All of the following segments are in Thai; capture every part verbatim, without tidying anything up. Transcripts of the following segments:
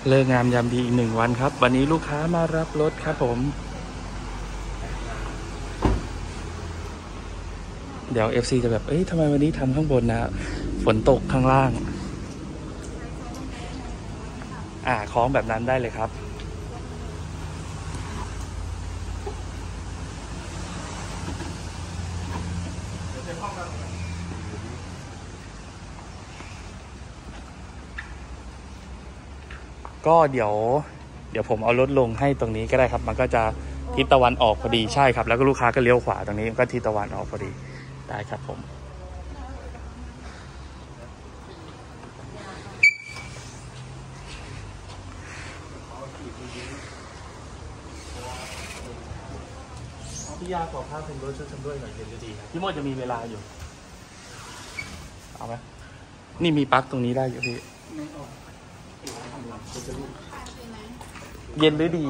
เลิกงามยามดีอีกหนึ่งวันครับวันนี้ลูกค้ามารับรถครับผมเดี๋ยว เอฟ ซี จะแบบเอ้ยทำไมวันนี้ทำข้างบนนะฝนตกข้างล่างอ่าคล้องแบบนั้นได้เลยครับก็เดี๋ยวเดี๋ยวผมเอารถลงให้ตรงนี้ก็ได้ครับมันก็จะทิศตะวันออกพอดีใช่ครับแล้วก็ลูกค้าก็เลี้ยวขวาตรงนี้ก็ทิศตะวันออกพอดีได้ครับผมพี่ยาขอภาพเป็นรถชุดชมด้วยหน่อยเย็นจะดีครับพี่โมดจะมีเวลาอยู่เอาไหมนี่มีปลั๊กตรงนี้ได้อยู่พี่เย็นหรือดี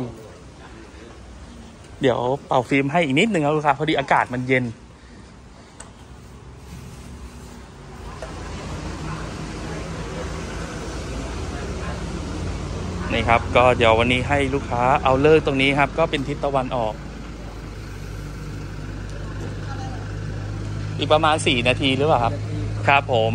เดี๋ยวเป่าฟิล์มให้อีกนิดนึงครับลูกค้าพอดีอากาศมันเย็นนี่ครับก็เดี๋ยววันนี้ให้ลูกค้าเอาเลิกตรงนี้ครับก็เป็นทิศตะวันออกอีกประมาณสี่นาทีหรือเปล่าครับครับผม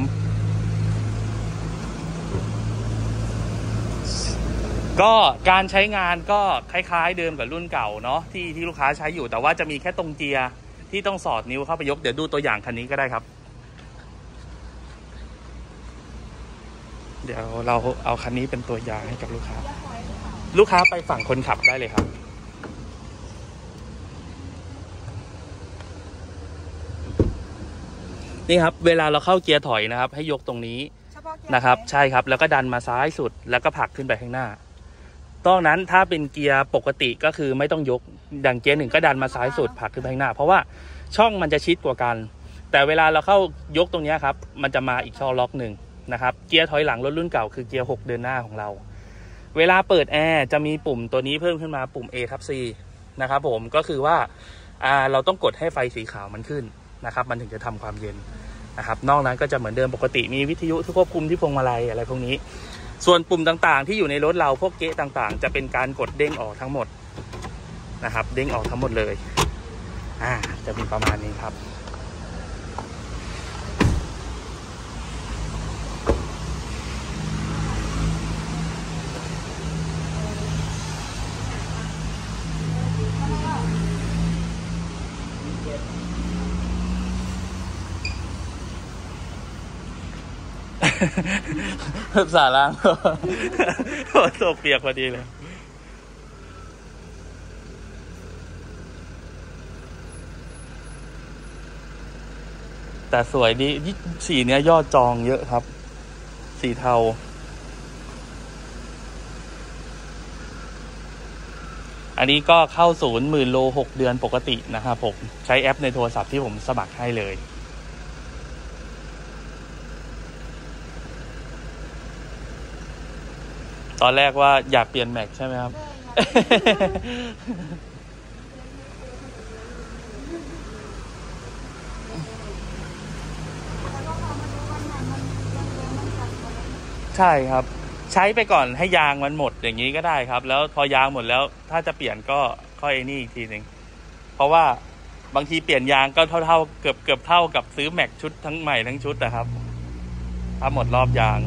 ก็การใช้งานก็คล้ายๆเดิมกับรุ่นเก่าเนาะที่ที่ลูกค้าใช้อยู่แต่ว่าจะมีแค่ตรงเกียร์ที่ต้องสอดนิ้วเข้าไปยกเดี๋ยวดูตัวอย่างคันนี้ก็ได้ครับเดี๋ยวเราเอาคันนี้เป็นตัวอย่างให้กับลูกค้าลูกค้าไปฝั่งคนขับได้เลยครับนี่ครับเวลาเราเข้าเกียร์ถอยนะครับให้ยกตรงนี้นะครับใช่ครับแล้วก็ดันมาซ้ายสุดแล้วก็ผลักขึ้นไปข้างหน้าตอนนั้นถ้าเป็นเกียร์ปกติก็คือไม่ต้องยกดังเกียร์หนึ่งก็ดันมาซ้ายสุดผลักขึ้นไปข้างหน้าเพราะว่าช่องมันจะชิดกว่ากันแต่เวลาเราเข้ายกตรงนี้ครับมันจะมาอีกช่องล็อกหนึ่งนะครับเกียร์ถอยหลังรถรุ่นเก่าคือเกียร์หกเดินหน้าของเราเวลาเปิดแอร์จะมีปุ่มตัวนี้เพิ่มขึ้นมาปุ่ม A ทับ C นะครับผมก็คือว่าอ่าเราต้องกดให้ไฟสีขาวมันขึ้นนะครับมันถึงจะทำความเย็นนะครับนอกนั้นก็จะเหมือนเดิมปกติมีวิทยุที่ควบคุมที่พวงมาลัยอะไรพวกนี้ส่วนปุ่มต่างๆที่อยู่ในรถเราพวกเก๊ะต่างๆจะเป็นการกดเด้งออกทั้งหมดนะครับเด้งออกทั้งหมดเลยอ่าจะมีประมาณนี้ครับสาระโอ้ตัวเปียกพอดีเลยแต่สวยดีสีเนี้ยยอดจองเยอะครับสีเทาอันนี้ก็เข้าศูนย์หมื่นโลหกเดือนปกตินะครับผมใช้แอปในโทรศัพท์ที่ผมสมัครให้เลยตอนแรกว่าอยากเปลี่ยนแม็กใช่ไหมครับใช่ครับใช้ไปก่อนให้ยางมันหมดอย่างนี้ก็ได้ครับแล้วพอยางหมดแล้วถ้าจะเปลี่ยนก็ค่อยไอ้นี่อีกทีหนึ่งเพราะว่าบางทีเปลี่ยนยางก็เท่าเท่าเกือบเกือบเท่ากับซื้อแม็กชุดทั้งใหม่ทั้งชุดนะครับถ้าหมดรอบยาง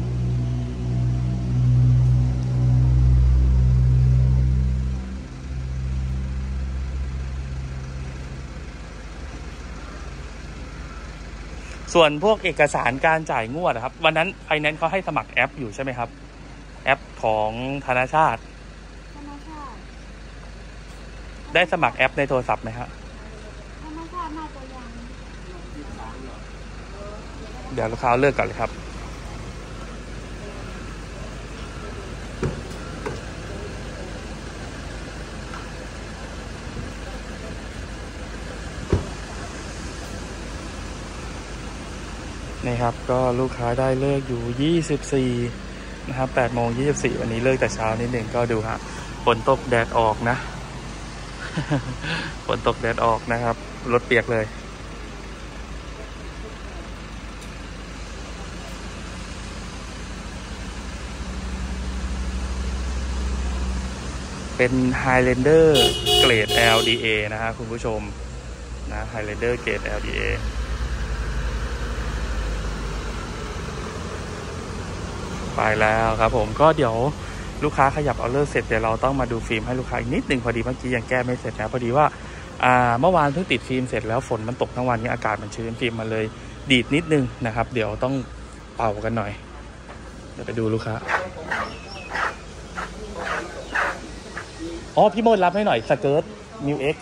ส่วนพวกเอกสารการจ่ายงวดครับวันนั้นไฟแนนซ์เขาให้สมัครแอปอยู่ใช่ไหมครับแอปของธนาชาติได้สมัครแอปในโทรศัพท์ไหมครับเดี๋ยวลูกค้าเลือกก่อนเลยครับนี่ครับก็ลูกค้าได้เลิกอยู่ยี่สิบสี่นะครับแปดโมงยี่สิบสี่วันนี้เลิกแต่เช้านิดหนึ่งก็ดูฮะฝนตกแดดออกนะ ฝนตกแดดออกนะครับรถเปียกเลยเป็น Highlander เกรด แอล ดี เอ นะฮะคุณผู้ชมนะ Highlander เกรด แอล ดี เอ ไปแล้วครับผมก็เดี๋ยวลูกค้าขยับเอาเลิกเสร็จเดี๋ยวเราต้องมาดูฟิล์มให้ลูกค้าอีกนิดนึงพอดีเมื่อกี้ยังแก้ไม่เสร็จนะพอดีว่าอ่าเมื่อวานเพิ่งติดฟิล์มเสร็จแล้วฝนมันตกทั้งวันนี้อากาศมันชื้นฟิล์มมันเลยดีดนิดนึงนะครับเดี๋ยวต้องเป่ากันหน่อยเดี๋ยวไปดูลูกค้าอ๋อพี่โมดรับให้หน่อยสเกิร์ตมิวเอ็ก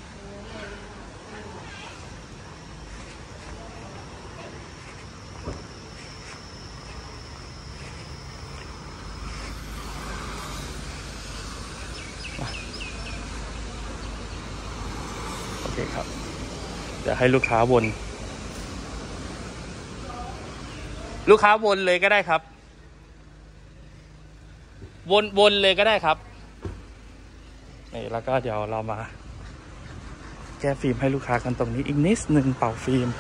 โอเคครับเดี๋ยวให้ลูกค้าวนลูกค้าวนเลยก็ได้ครับวนวนเลยก็ได้ครับนี่แล้วก็เดี๋ยวเรามาแก้ฟิล์มให้ลูกค้ากันตรงนี้อีกนิดนึงเป่าฟิล์ม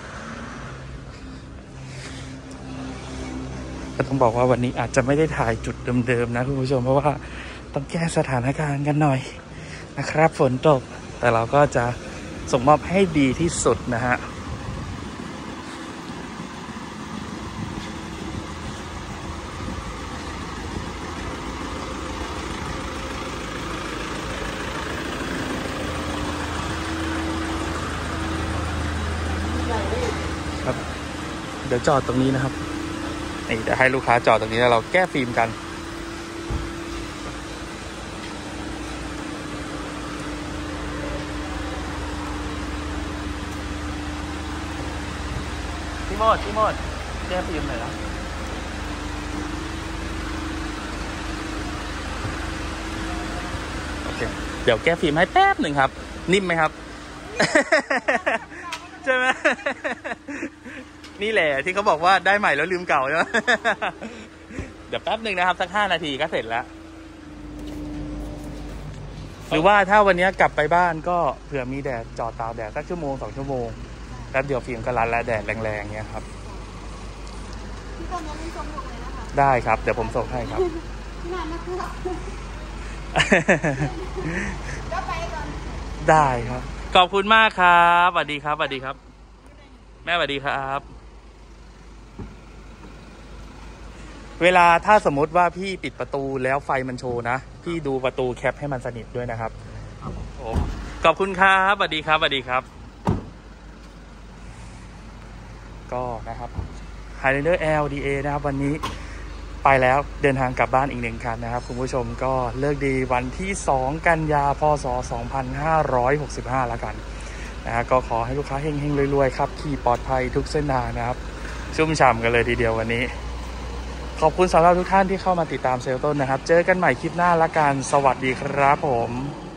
ก็ต้องบอกว่าวันนี้อาจจะไม่ได้ถ่ายจุดเดิมๆนะคุณผู้ชมเพราะว่าต้องแก้สถานการณ์กันหน่อยนะครับฝนตกแต่เราก็จะส่งมอบให้ดีที่สุดนะฮะครับเดี๋ยวจอดตรงนี้นะครับนี่เดี๋ยวให้ลูกค้าจอดตรงนี้แล้วเราแก้ฟิล์มกันพี่โมดพี่โมดแก้ฟิล์มหน่อยนะโอเคเดี๋ยวแก้ฟิล์มให้แป๊บหนึ่งครับนิ่มไหมครับ ใช่ไหมนี่แหละที่เขาบอกว่าได้ใหม่แล้วลืมเก่าใช่ไหม เดี๋ยวแป๊บหนึ่งนะครับสักห้านาทีก็เสร็จแล้วหรือว่าถ้าวันนี้กลับไปบ้านก็เผื่อมีแดดจอดตากแดดสักชั่วโมงสองชั่วโมงแป๊บเดียวฟิล์มก็รัดแล้วแดดแรงๆเงี้ยครับพี่ตอนนี้ส่งหมดเลยนะคะได้ครับเดี๋ยวผมส่งให้ครับนานนะครับก็ไปก่อนได้ครับขอบคุณมากครับสวัสดีครับสวัสดีครับแม่สวัสดีครับเวลาถ้าสมมติว่าพี่ปิดประตูแล้วไฟมันโชว์นะพี่ดูประตูแคปให้มันสนิทด้วยนะครับขอบคุณครับสวัสดีครับสวัสดีครับก็นะครับ Highlander แอล ดี เอ นะครับวันนี้ไปแล้วเดินทางกลับบ้านอีกหนึ่งคันนะครับคุณผู้ชมก็เลิกดีวันที่สองกันยาพศสองพันห้าร้อยหกสิบห้าแล้วกันนะฮะก็ขอให้ลูกค้าเฮงๆรวยๆครับขี่ปลอดภัยทุกเส้นทางนะครับชุ่มฉ่ำกันเลยทีเดียววันนี้ขอบคุณสำหรับทุกท่านที่เข้ามาติดตามเซลต้นนะครับเจอกันใหม่คลิปหน้าละกันสวัสดีครับผม